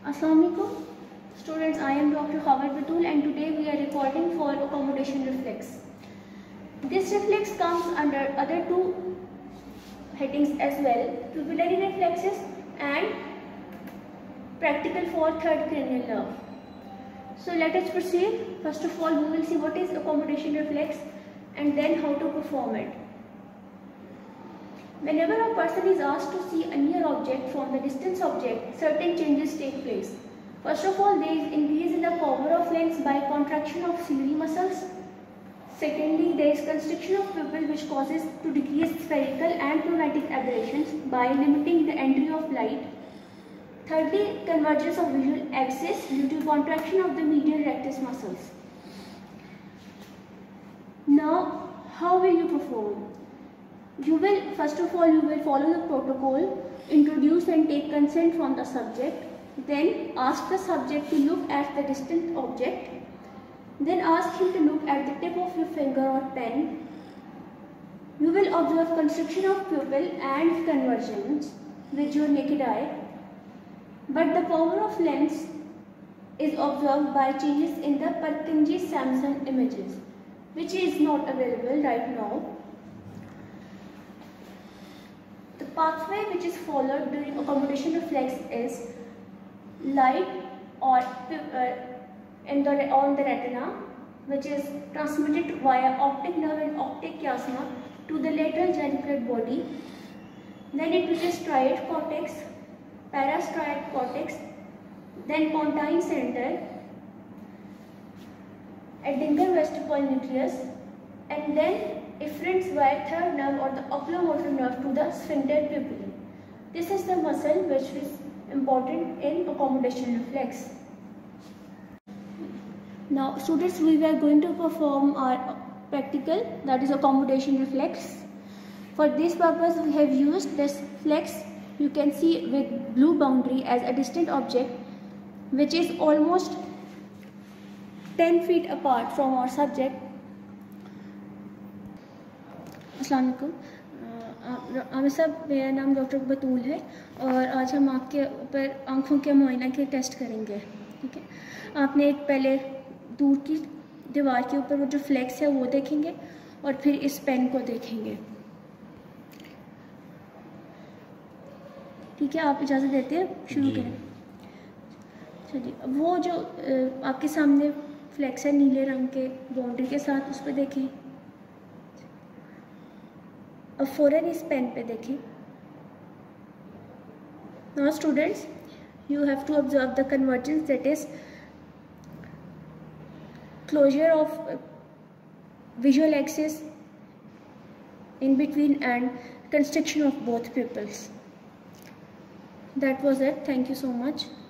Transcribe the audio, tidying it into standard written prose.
Assalamualaikum students, I am Dr. Khawar Batul and today we are recording for accommodation reflex. This reflex comes under other two headings as well, pupillary reflexes and practical for third cranial nerve. So let us proceed. First of all, we will see what is accommodation reflex and then how to perform it. Whenever a person is asked to see a near object from the distant object, certain changes take place. First of all, there is increase in the power of lens by contraction of ciliary muscles. Secondly, there is constriction of pupil which causes to decrease spherical and chromatic aberrations by limiting the entry of light. Thirdly, convergence of visual axis due to contraction of the medial rectus muscles. Now, how will you perform? First of all, you will follow the protocol, introduce and take consent from the subject, then ask the subject to look at the distant object, then ask him to look at the tip of your finger or pen. You will observe constriction of pupil and convergence with your naked eye, but the power of lens is observed by changes in the Purkinje-Samson images, which is not available right now. The pathway which is followed during accommodation reflex is light or on the retina, which is transmitted via optic nerve and optic chiasma to the lateral geniculate body. Then it reaches striate cortex, parastriate cortex, then pontine center, addengal vestibule nucleus, and then efferents via third nerve or the oculomotor nerve to the sphincter pupillae. This is the muscle which is important in accommodation reflex. Now students, we are going to perform our practical, that is accommodation reflex. For this purpose we have used this flex, you can see with blue boundary, as a distant object which is almost 10 feet apart from our subject. अस्सलाम वालेकुम आमिर साहब, मेरा नाम doctor बतूल है और आज हम आपके ऊपर आँखों के मुआयना के टेस्ट करेंगे। ठीक है, आपने एक पहले दूर की दीवार के ऊपर वो जो फ्लेक्स है वो देखेंगे और फिर इस पेन को देखेंगे। ठीक है, आप इजाज़त देते हैं, शुरू करें। चलिए, वो जो आपके सामने फ्लेक्स है नीले रंग के बाउंड्री के साथ, उस पर देखें। अब फ़ौरन इस पेन पे देखें। Now students, you have to observe the convergence, that is closure of visual axis in between and constriction of both pupils. That was it. Thank you so much.